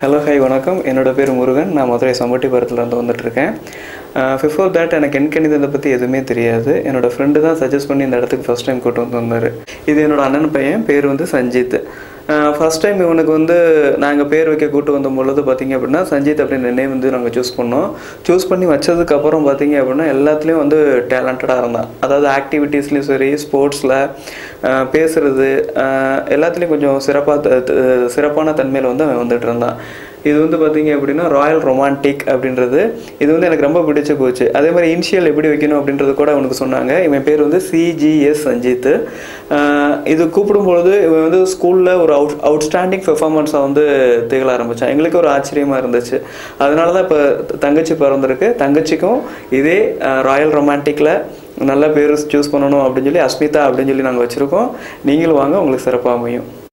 Hello, hi, வணக்கம். என்னோட பேர் முருகன். நான் மதுரை சம்பட்டிபுரத்துல இருந்து வந்துட்டு இருக்கேன். Before that எனக்கு எண்கணிதத்தை பத்தி எதுவுமே தெரியாது. என்னோட ஃப்ரெண்ட் தான் சஜஸ்ட் பண்ணி இந்த இடத்துக்கு ஃபர்ஸ்ட் டைம் கூட்டி வந்தாரு. இது என்னோட அண்ணன் பையன், பேர் வந்து சஞ்சித். ஃபர்ஸ்ட் டைம் இவனுக்கு வந்து நாங்கள் பேர் வைக்க கூட்டு வந்தபொழுது பார்த்தீங்க அப்படின்னா சஞ்சித் அப்படின்ற நேம் வந்து நாங்கள் சூஸ் பண்ணி வச்சதுக்கப்புறம் பார்த்தீங்க அப்படின்னா எல்லாத்துலேயும் வந்து டேலண்டடாக இருந்தான். அதாவது ஆக்டிவிட்டீஸ்லேயும் சரி, ஸ்போர்ட்ஸில் பேசுகிறது எல்லாத்துலேயும் கொஞ்சம் சிறப்பான தன்மையில் வந்து அவன் வந்துட்டு இருந்தான். இது வந்து பார்த்தீங்க அப்படின்னா ராயல் ரொமான்டிக் அப்படின்றது இது வந்து எனக்கு ரொம்ப பிடிச்சி போச்சு. அதே மாதிரி இனிஷியல் எப்படி வைக்கணும் அப்படின்றது கூட அவனுக்கு சொன்னாங்க. இவன் பேர் வந்து CGS சஞ்சித். இது கூப்பிடும்பொழுது இவன் வந்து ஸ்கூலில் ஒரு அவுட்ஸ்டாண்டிங் பெர்ஃபார்மன்ஸாக வந்து திகழ ஆரம்பித்தான். எங்களுக்கு ஒரு ஆச்சரியமாக இருந்துச்சு. அதனால தான் இப்போ தங்கச்சி பிறந்திருக்கு. தங்கச்சிக்கும் இதே ராயல் ரொமான்டிக்கில் நல்ல பேர் சூஸ் பண்ணணும் அப்படின்னு சொல்லி அஸ்மிதா அப்படின்னு சொல்லி நாங்கள் வச்சுருக்கோம். நீங்களும் வாங்க, உங்களுக்கு சிறப்பாக அமையும்.